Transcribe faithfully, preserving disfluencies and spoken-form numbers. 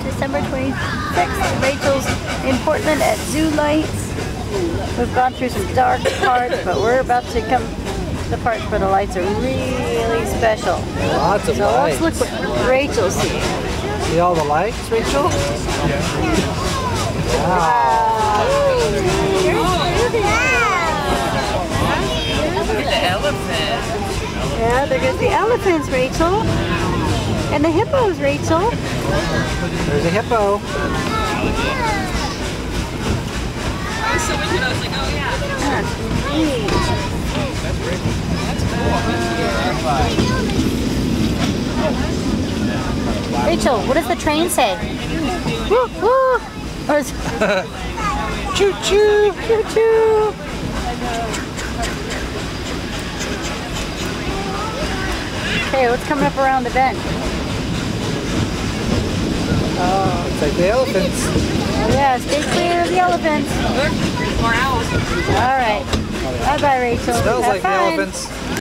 December twenty-sixth. Rachel's in Portland at Zoo Lights. We've gone through some dark parts, but we're about to come to the parts where the lights are really special. Lots of so lights. So let's look what Rachel's seeing. See all the lights, Rachel? Wow. Look at the elephant. Yeah, there goes the elephants, Rachel. And the hippos, Rachel. There's a hippo. So we could, I was like, oh yeah. That's neat. Rachel, what does the train say? Woo, woo. Or is choo choo, choo choo. Okay, what's coming up around the bend? Oh, it's like the elephants. Yeah, stay clear of the elephants. More owls. All right. Bye bye, Rachel. Smells Have like fun. the elephants.